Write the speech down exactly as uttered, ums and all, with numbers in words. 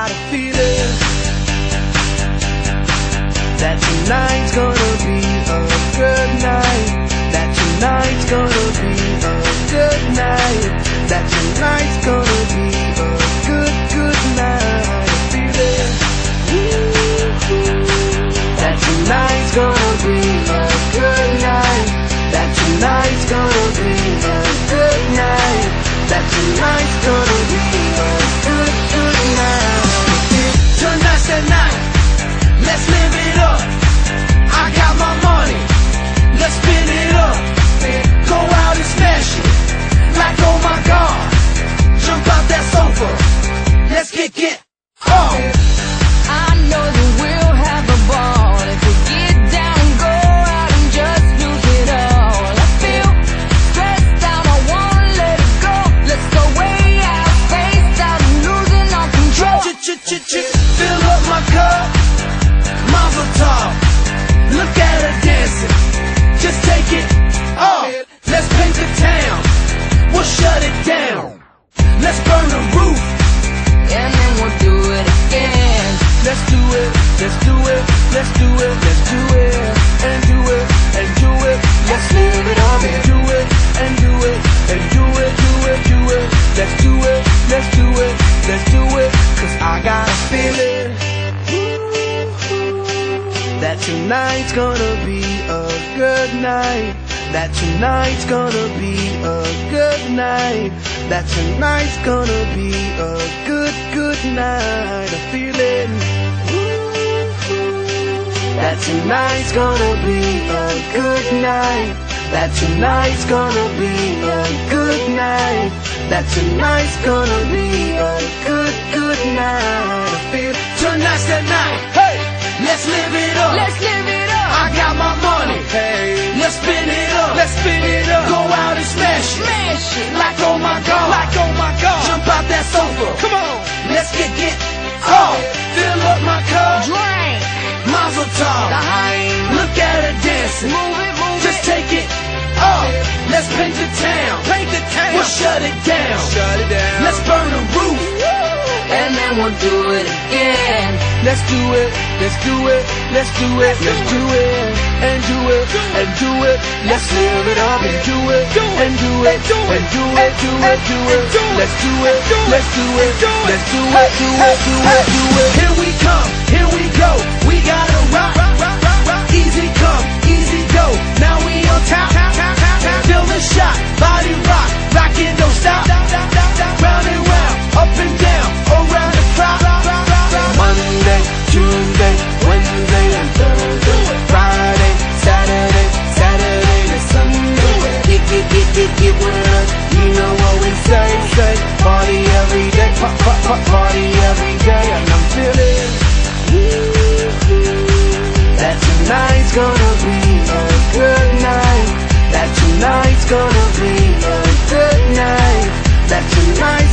got a feeling that tonight's gonna be a good night. That tonight's gonna be a good night. That tonight's gonna be a good, good night. A feeling that tonight's gonna be a good night. That tonight's gonna be a good night. That tonight's gonna be a good, good night. Tonight's the night, let's live it up. I got my money, let's spin it up. Go out and smash it, like oh my God. Jump out that sofa, let's kick it off. I know that we'll have a ball if we get down and go out and just lose it all. I feel stressed out, I wanna let it go. Let's go way out, spaced out and losing all control. Ch-ch-ch-ch, fill up my cup, Mazel tov. Look at her dancing, just take it off. Let's paint the town, we'll shut it down. Let's burn the roof, And then we'll do it again. let's do it, let's do it, let's do it, let's do it, and do it, and do it. Let's live it up and do it, and do it, and do it, do it, do it. Let's do it, let's do it, let's do it. Cause I got a feeling that tonight's gonna be a good night. That tonight's gonna be a good night. That tonight's gonna be a good, good night. A feeling that tonight's gonna be a good night. That tonight's gonna be a good night. That tonight's gonna be a good, good night. I feel tonight's the night. Hey, let's live it up. Let's live it up. I got my money. Hey, let's spin it up. Let's spin it up. Go out and smash it. Smash it. Like oh my God. Like oh my God. Jump out that sofa. Come on. Let's get it off. Fill up my cup. Drink. Mazel tov. The hype. Look at her dancing. Move it, move Just it. take it off. Let's paint the town. Paint the town. We'll shut it down. Shut it down. Let's burn the roof. And then we'll do it again. Let's do it, let's do it, let's do it, let's do it, and do it, and do it. Let's live it up and do it, and do it, and do it, do it, do it. Let's do it, let's do it, let's do it, do it, do it, do it. Here we come, here we go. We gotta rock, easy come, easy go. Now we on top, feel the shot, body rock, rock it, don't stop. Round and round, up and down, around the clock. Monday, Tuesday, Wednesday, and Thursday, Friday, Saturday, Saturday to Sunday. Get, get, get, get, get with us. You know what we say, say. Party every day, pop, pop, pop, party every day. And I'm feeling that tonight's gonna be a good night. That tonight's gonna be a good night. That tonight's